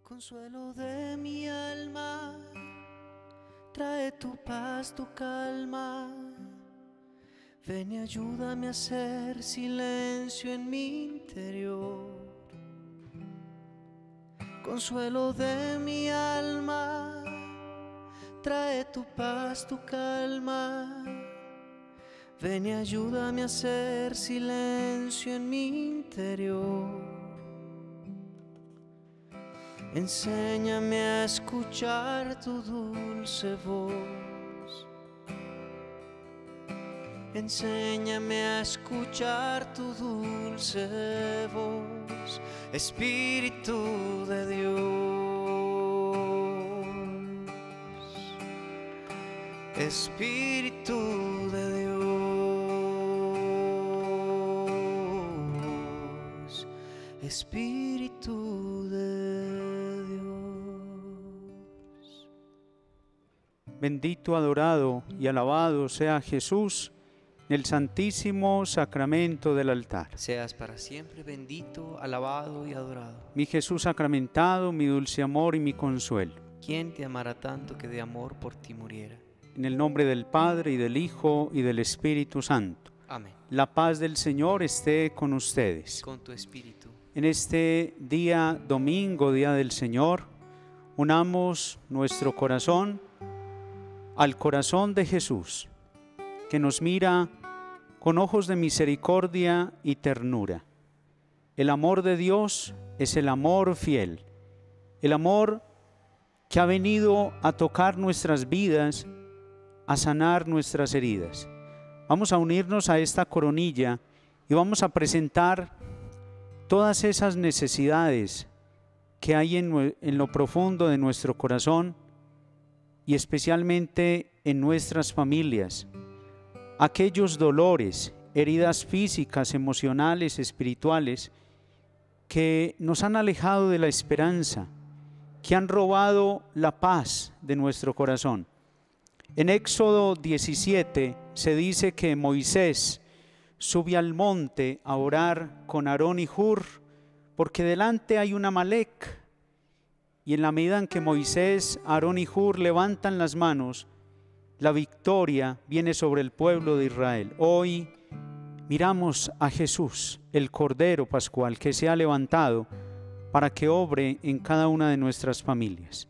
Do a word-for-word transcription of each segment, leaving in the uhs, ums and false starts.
Consuelo de mi alma, trae tu paz, tu calma. Ven y ayúdame a hacer silencio en mi interior. Consuelo de mi alma, trae tu paz, tu calma. Ven y ayúdame a hacer silencio en mi interior. Enséñame a escuchar tu dulce voz. Enséñame a escuchar tu dulce voz, Espíritu de Dios. Espíritu de Dios. Espíritu de Dios. Bendito, adorado y alabado sea Jesús en el santísimo sacramento del altar. Seas para siempre bendito, alabado y adorado. Mi Jesús sacramentado, mi dulce amor y mi consuelo. ¿Quién te amará tanto que de amor por ti muriera? En el nombre del Padre, y del Hijo, y del Espíritu Santo. Amén. La paz del Señor esté con ustedes. Con tu espíritu. En este día domingo, día del Señor, unamos nuestro corazón al corazón de Jesús, que nos mira con ojos de misericordia y ternura. El amor de Dios es el amor fiel, el amor que ha venido a tocar nuestras vidas, a sanar nuestras heridas. Vamos a unirnos a esta coronilla y vamos a presentar todas esas necesidades que hay en, en lo profundo de nuestro corazón y especialmente en nuestras familias. Aquellos dolores, heridas físicas, emocionales, espirituales, que nos han alejado de la esperanza, que han robado la paz de nuestro corazón. En Éxodo diecisiete se dice que Moisés sube al monte a orar con Aarón y Hur, porque delante hay un Amalec. Y en la medida en que Moisés, Aarón y Hur levantan las manos, la victoria viene sobre el pueblo de Israel. Hoy miramos a Jesús, el Cordero Pascual, que se ha levantado para que obre en cada una de nuestras familias.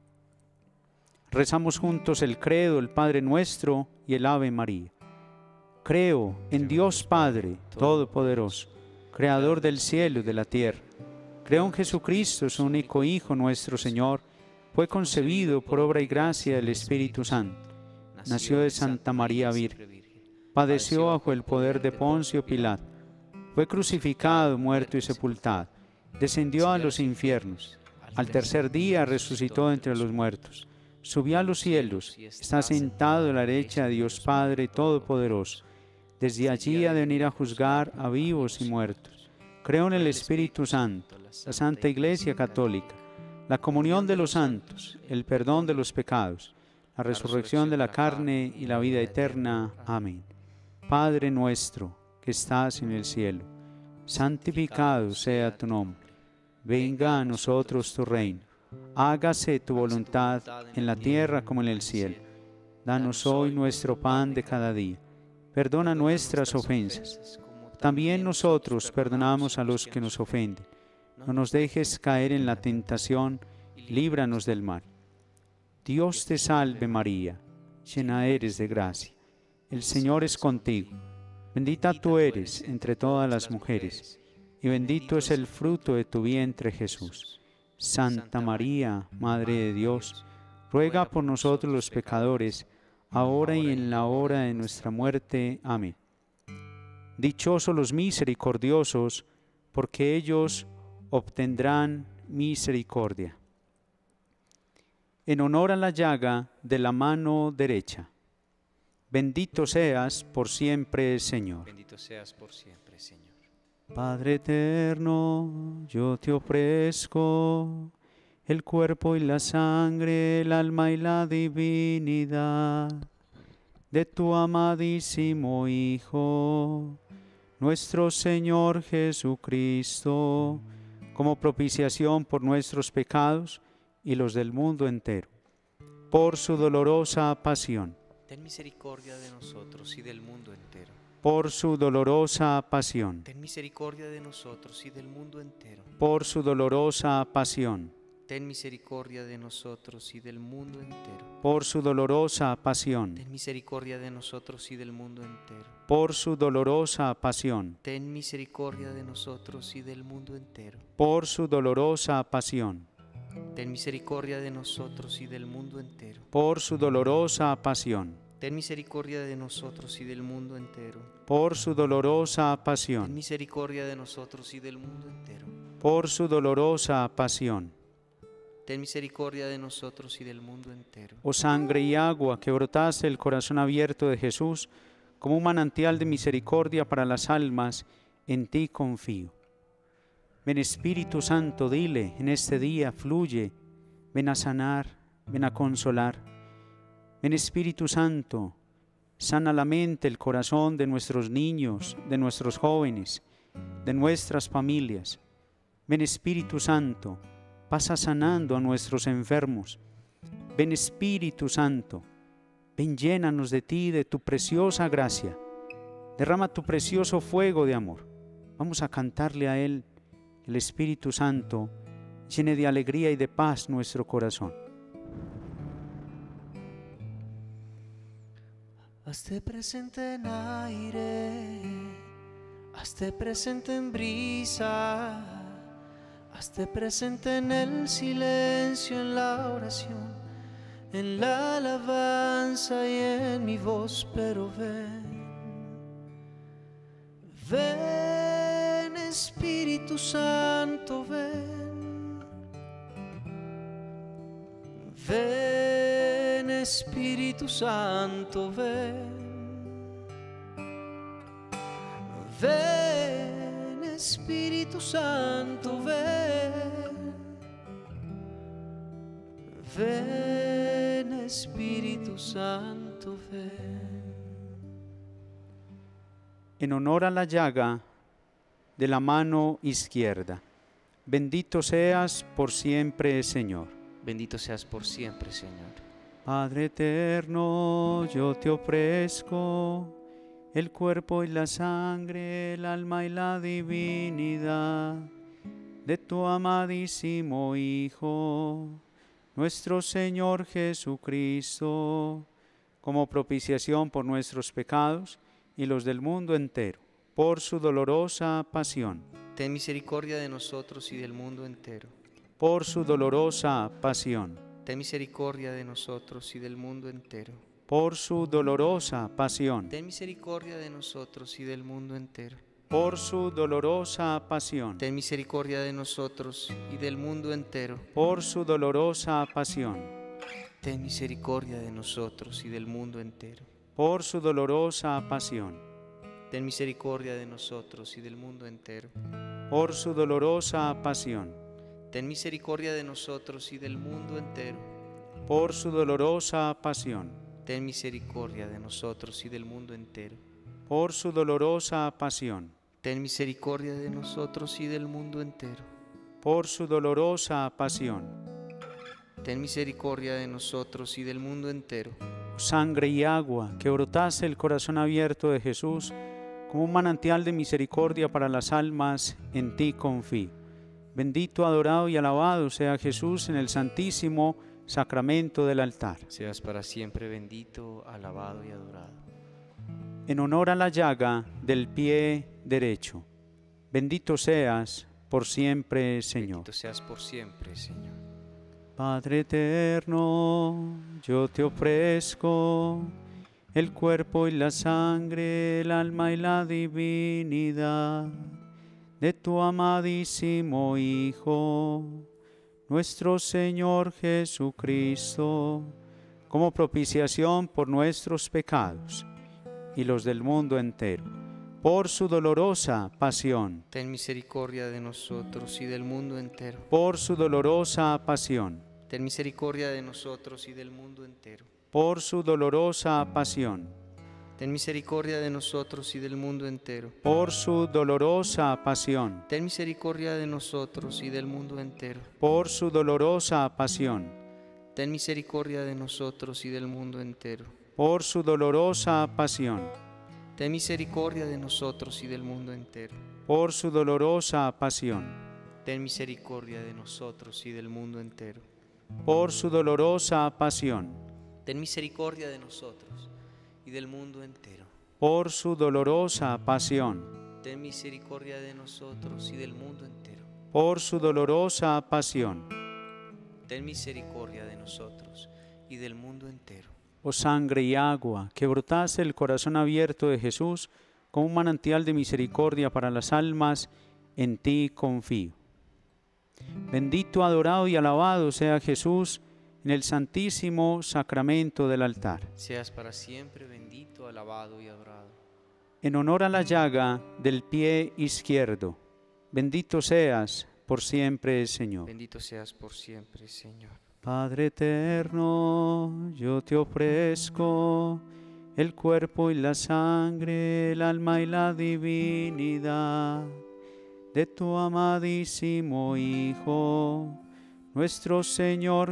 Rezamos juntos el credo, el Padre Nuestro y el Ave María. Creo en Dios Padre Todopoderoso, Creador del cielo y de la tierra. Creo en Jesucristo, su único Hijo, nuestro Señor. Fue concebido por obra y gracia del Espíritu Santo. Nació de Santa María Virgen. Padeció bajo el poder de Poncio Pilato. Fue crucificado, muerto y sepultado. Descendió a los infiernos. Al tercer día resucitó entre los muertos. Subió a los cielos. Está sentado a la derecha de Dios Padre Todopoderoso. Desde allí ha de venir a juzgar a vivos y muertos. Creo en el Espíritu Santo, la Santa Iglesia Católica, la comunión de los santos, el perdón de los pecados, la resurrección de la carne y la vida eterna. Amén. Padre nuestro, que estás en el cielo, santificado sea tu nombre. Venga a nosotros tu reino. Hágase tu voluntad en la tierra como en el cielo. Danos hoy nuestro pan de cada día. Perdona nuestras ofensas. También nosotros perdonamos a los que nos ofenden. No nos dejes caer en la tentación, líbranos del mal. Dios te salve María, llena eres de gracia. El Señor es contigo. Bendita tú eres entre todas las mujeres, y bendito es el fruto de tu vientre Jesús. Santa María, Madre de Dios, ruega por nosotros los pecadores, ahora y en la hora de nuestra muerte. Amén. Dichosos los misericordiosos, porque ellos obtendrán misericordia. En honor a la llaga de la mano derecha. Bendito seas por siempre, Señor. Bendito seas por siempre, Señor. Padre eterno, yo te ofrezco el cuerpo y la sangre, el alma y la divinidad de tu amadísimo Hijo, nuestro Señor Jesucristo, como propiciación por nuestros pecados y los del mundo entero. Por su dolorosa pasión. Ten misericordia de nosotros y del mundo entero. Por su dolorosa pasión. Ten misericordia de nosotros y del mundo entero. Por su dolorosa pasión. Ten misericordia de nosotros y del mundo entero. Por su dolorosa pasión. Ten misericordia de nosotros y del mundo entero. Por su dolorosa pasión. Ten misericordia de nosotros y del mundo entero. Por su dolorosa pasión. Ten misericordia de nosotros y del mundo entero. Por su dolorosa pasión. Ten misericordia de nosotros y del mundo entero. Por su dolorosa Ten pasión. misericordia de nosotros y del mundo entero. Por su dolorosa pasión. Ten misericordia de nosotros y del mundo entero. Oh sangre y agua que brotaste del corazón abierto de Jesús, como un manantial de misericordia para las almas, en ti confío. Ven Espíritu Santo, dile, en este día fluye, ven a sanar, ven a consolar. Ven Espíritu Santo, sana la mente, el corazón de nuestros niños, de nuestros jóvenes, de nuestras familias. Ven Espíritu Santo, pasa sanando a nuestros enfermos. Ven Espíritu Santo, ven llénanos de ti, de tu preciosa gracia. Derrama tu precioso fuego de amor. Vamos a cantarle a Él, el Espíritu Santo, llene de alegría y de paz nuestro corazón. Hazte presente en aire, hazte presente en brisa, hazte presente en el silencio, en la oración, en la alabanza y en mi voz, pero ven, ven Espíritu Santo, ven, ven Espíritu Santo, ven, ven Espíritu Santo, ven, ven Espíritu Santo, ven. En honor a la llaga de la mano izquierda, bendito seas por siempre, Señor. Bendito seas por siempre, Señor. Padre eterno, yo te ofrezco el cuerpo y la sangre, el alma y la divinidad de tu amadísimo Hijo, nuestro Señor Jesucristo, como propiciación por nuestros pecados y los del mundo entero, por su dolorosa pasión. Ten misericordia de nosotros y del mundo entero. Por su dolorosa pasión. Ten misericordia de nosotros y del mundo entero. Por su dolorosa pasión. Ten misericordia de nosotros y del mundo entero. Por su dolorosa pasión. Ten misericordia de nosotros y del mundo entero. Por su dolorosa pasión. Ten misericordia de nosotros y del mundo entero. Por su dolorosa pasión. Ten misericordia de nosotros y del mundo entero. Por su dolorosa pasión. Ten misericordia de nosotros y del mundo entero. Por su dolorosa pasión. Ten misericordia de nosotros y del mundo entero. Por su dolorosa pasión. Ten misericordia de nosotros y del mundo entero. Por su dolorosa pasión. Ten misericordia de nosotros y del mundo entero. Sangre y agua que brotaste el corazón abierto de Jesús, como un manantial de misericordia para las almas, en ti confío. Bendito, adorado y alabado sea Jesús en el santísimo sacramento del altar. Seas para siempre bendito, alabado y adorado. En honor a la llaga del pie derecho, bendito seas por siempre, Señor. Bendito seas por siempre, Señor. Padre eterno, yo te ofrezco el cuerpo y la sangre, el alma y la divinidad de tu amadísimo Hijo, nuestro Señor Jesucristo, como propiciación por nuestros pecados y los del mundo entero, por su dolorosa pasión. Ten misericordia de nosotros y del mundo entero. Por su dolorosa pasión. Ten misericordia de nosotros y del mundo entero. Por su dolorosa pasión. Ten misericordia de nosotros y del mundo entero. por su dolorosa pasión, Ten misericordia de nosotros y del mundo entero. por su dolorosa pasión, Ten misericordia de nosotros y del mundo entero. por su dolorosa pasión, Ten misericordia de nosotros y del mundo entero. por su dolorosa pasión, Ten misericordia de nosotros y del mundo entero. por su dolorosa pasión, Ten misericordia de nosotros y del mundo entero. por su dolorosa pasión, Ten misericordia de nosotros y del mundo entero. por su dolorosa pasión. Ten misericordia de nosotros y del mundo entero. Oh sangre y agua, que brotaste del corazón abierto de Jesús como un manantial de misericordia para las almas, en ti confío. Bendito, adorado y alabado sea Jesús en el santísimo sacramento del altar. Seas para siempre bendito, alabado y adorado. En honor a la llaga del pie izquierdo, bendito seas por siempre, Señor. Bendito seas por siempre, Señor. Padre eterno, yo te ofrezco el cuerpo y la sangre, el alma y la divinidad de tu amadísimo Hijo, nuestro Señor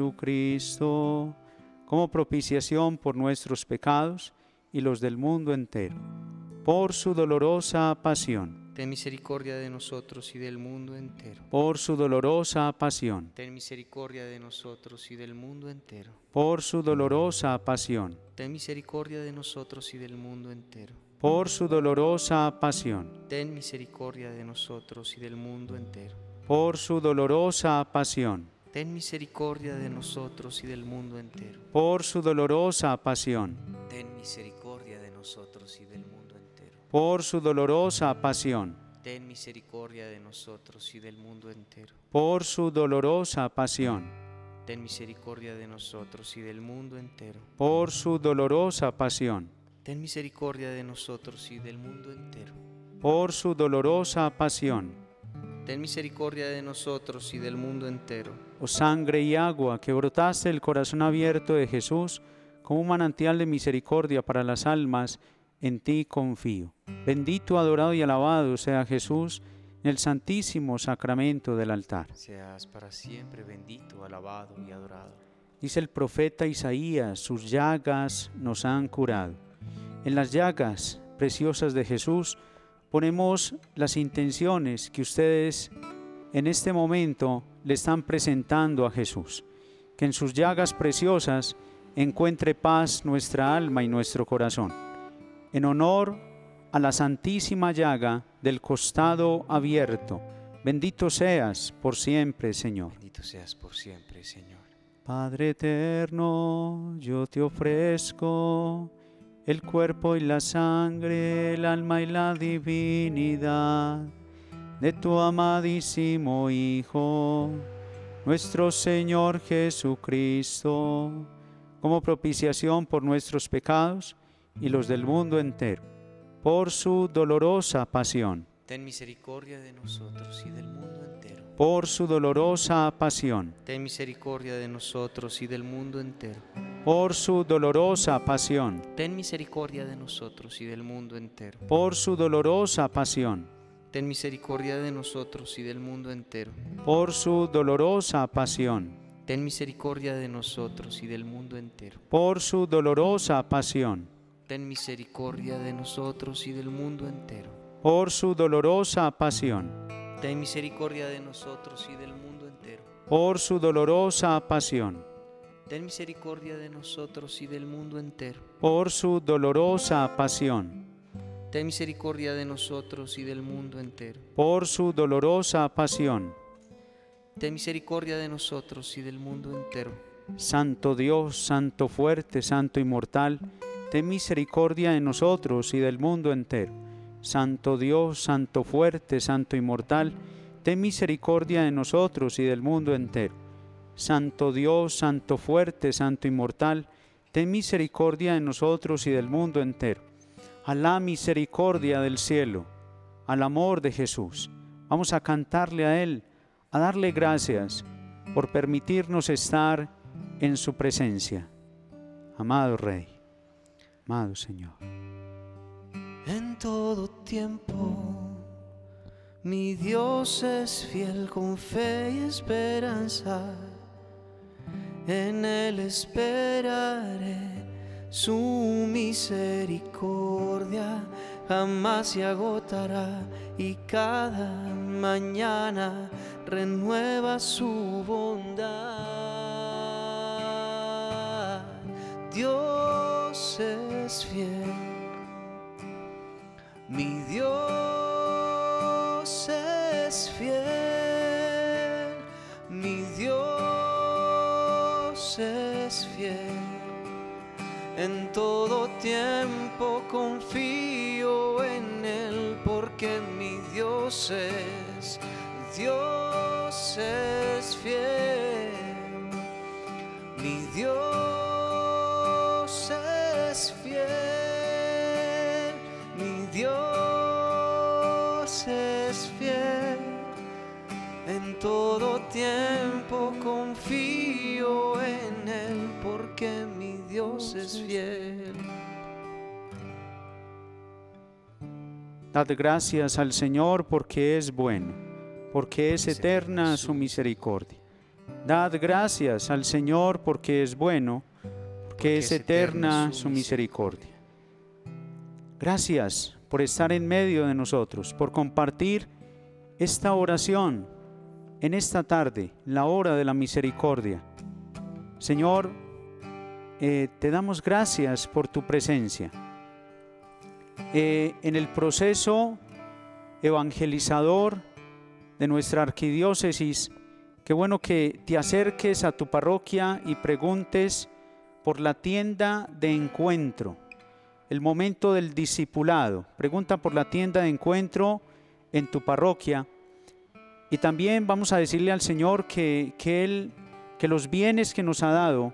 Jesucristo, como propiciación por nuestros pecados y los del mundo entero, por su dolorosa pasión. Ten misericordia de nosotros y del mundo entero. Por su dolorosa pasión. Ten misericordia de nosotros y del mundo entero. Por su dolorosa pasión. Ten misericordia de nosotros y del mundo entero. Por su dolorosa pasión. Ten misericordia de nosotros y del mundo entero. Por su dolorosa pasión. Ten misericordia de nosotros y del mundo entero. Por su dolorosa pasión. Ten misericordia de nosotros y del mundo entero. Por su dolorosa pasión. Ten misericordia de nosotros y del mundo entero. Por su dolorosa pasión. Ten misericordia de nosotros y del mundo entero. Por su dolorosa pasión. Ten misericordia de nosotros y del mundo entero. Por su dolorosa pasión. Ten misericordia de nosotros y del mundo entero. Oh sangre y agua, que brotaste del corazón abierto de Jesús como un manantial de misericordia para las almas, en ti confío. Bendito, adorado y alabado sea Jesús en el santísimo sacramento del altar. Seas para siempre bendito, alabado y adorado. Dice el profeta Isaías, sus llagas nos han curado. En las llagas preciosas de Jesús ponemos las intenciones que ustedes en este momento le están presentando a Jesús. Que en sus llagas preciosas encuentre paz nuestra alma y nuestro corazón. En honor a la santísima llaga del costado abierto, bendito seas por siempre, Señor. Bendito seas por siempre, Señor. Padre eterno, yo te ofrezco el cuerpo y la sangre, el alma y la divinidad de tu amadísimo Hijo, nuestro Señor Jesucristo, como propiciación por nuestros pecados y los del mundo entero, por su dolorosa pasión. Ten misericordia de nosotros y del mundo entero. Por su dolorosa pasión. Ten misericordia de nosotros y del mundo entero. Por su dolorosa pasión. Ten misericordia de nosotros y del mundo entero. Por su dolorosa pasión. Ten misericordia de nosotros y del mundo entero. Por su dolorosa pasión. Ten misericordia de nosotros y del mundo entero. Por su dolorosa pasión. Ten misericordia de nosotros y del mundo entero. Por su dolorosa pasión. Ten misericordia de nosotros y del mundo entero. Por su dolorosa pasión. Ten misericordia de nosotros y del mundo entero. Por su dolorosa pasión. Ten misericordia de nosotros y del mundo entero. Por su dolorosa pasión. Ten misericordia de nosotros y del mundo entero. Santo Dios, Santo fuerte, Santo inmortal, ten misericordia de nosotros y del mundo entero. Santo Dios, Santo fuerte, Santo inmortal, ten misericordia de nosotros y del mundo entero. Santo Dios, Santo fuerte, Santo inmortal, ten misericordia de nosotros y del mundo entero. A la misericordia del cielo, al amor de Jesús, vamos a cantarle a Él, a darle gracias por permitirnos estar en su presencia. Amado Rey. amado Señor. En todo tiempo, mi Dios es fiel con fe y esperanza. En Él esperaré, su misericordia jamás se agotará y cada mañana renueva su bondad. Dios es fiel, mi Dios es fiel, mi Dios es fiel. En todo tiempo confío en Él, porque mi Dios es, Dios es fiel. Mi Dios es fiel, mi Dios es fiel. En todo tiempo confío en Él, porque mi Dios es fiel. Dad gracias al Señor porque es bueno, porque es eterna su misericordia. Dad gracias al Señor porque es bueno, porque es eterna su misericordia. Gracias por estar en medio de nosotros, por compartir esta oración en esta tarde, la hora de la misericordia. Señor, eh, te damos gracias por tu presencia. Eh, en el proceso evangelizador de nuestra arquidiócesis, qué bueno que te acerques a tu parroquia y preguntes por la tienda de encuentro, el momento del discipulado. Pregunta por la tienda de encuentro en tu parroquia. Y también vamos a decirle al Señor que, que Él, que los bienes que nos ha dado,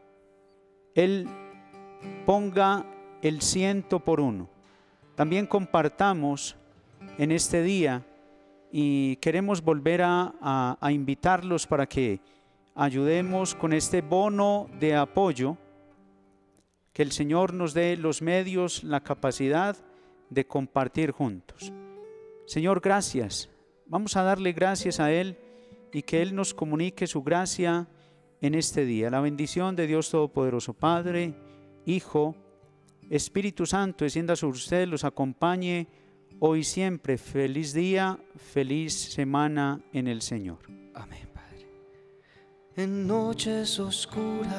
Él ponga el ciento por uno. También compartamos en este día y queremos volver a, a, a invitarlos para que ayudemos con este bono de apoyo, que el Señor nos dé los medios, la capacidad de compartir juntos. Señor, gracias. Vamos a darle gracias a Él y que Él nos comunique su gracia en este día. La bendición de Dios Todopoderoso, Padre, Hijo, Espíritu Santo, descienda sobre ustedes, los acompañe hoy y siempre. Feliz día, feliz semana en el Señor. Amén, Padre. En noches oscuras,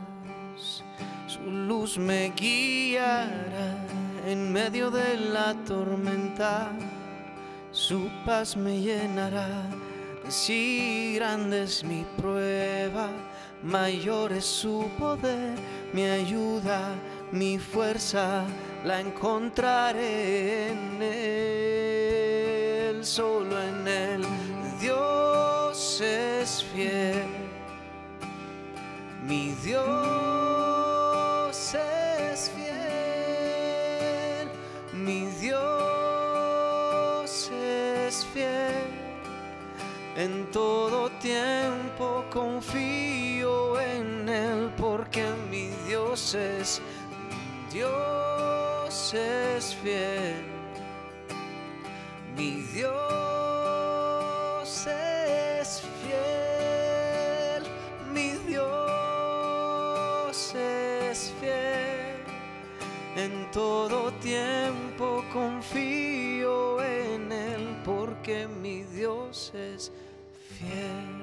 su luz me guiará. En medio de la tormenta, su paz me llenará. Si grande es mi prueba, mayor es su poder. Mi ayuda, mi fuerza, la encontraré en Él. Solo en Él Dios es fiel. Mi Dios es fiel. Mi Dios es fiel. En todo tiempo confío en Él, porque mi Dios es, Dios es fiel. Mi Dios es fiel. Mi Dios es fiel. En todo tiempo confío en Él, porque mi Dios es fiel.